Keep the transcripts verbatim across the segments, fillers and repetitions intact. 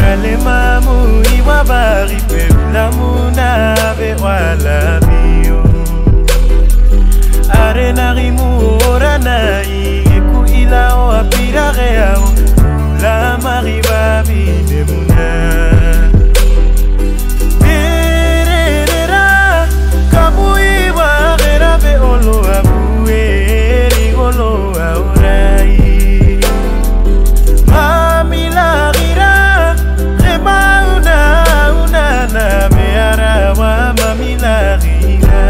Ale mamu iwa bari pe la muna be wala bio. Are narimu orana i ku ila o apira reao la mariba bine muna. Perera kamu iwa gera be olo abu eri olo aurai. Mami la gira rema una una na me arawa mami la gira.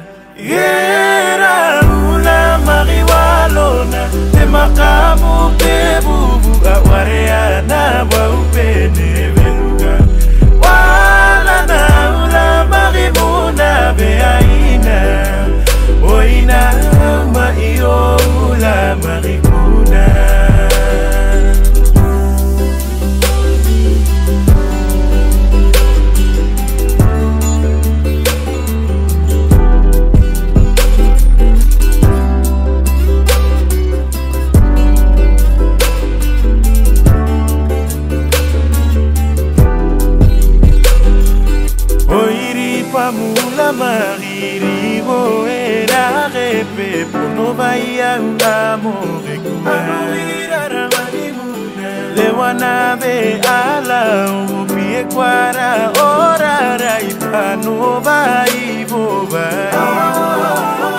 Gera una mariwalona te makamu te bubu awarea na wa upene beluga. Wala na una marimuna be aina oina ma iyo ula marikuna. Mula mariri go era repe pono vaya amore kumara ramani muna le wana be ala upie kwara ora rai pano vai boba.